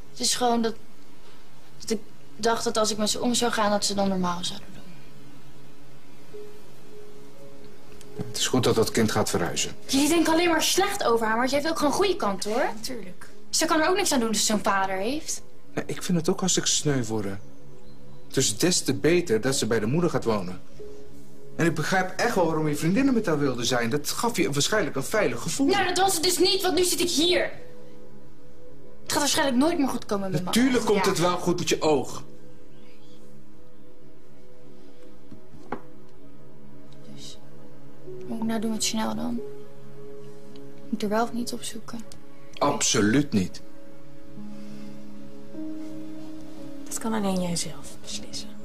Het is gewoon dat ik dacht dat als ik met ze om zou gaan, dat ze dan normaal zouden doen. Het is goed dat dat kind gaat verhuizen. Jullie denken alleen maar slecht over haar, maar je heeft ook gewoon goede kant, hoor. Natuurlijk. Ze kan er ook niks aan doen dat ze zo'n vader heeft. Nee, ik vind het ook hartstikke sneu voor haar. Dus des te beter dat ze bij de moeder gaat wonen. En ik begrijp echt wel waarom je vriendinnen met haar wilde zijn. Dat gaf je waarschijnlijk een veilig gevoel. Nou, dat was het dus niet, want nu zit ik hier. Het gaat waarschijnlijk nooit meer goed komen met mama. Natuurlijk komt het wel goed met je oog. Dus, wat moet ik nou doen met Chanel dan? Moet ik er wel of niet op zoeken? Absoluut niet. Dat kan alleen jij zelf beslissen.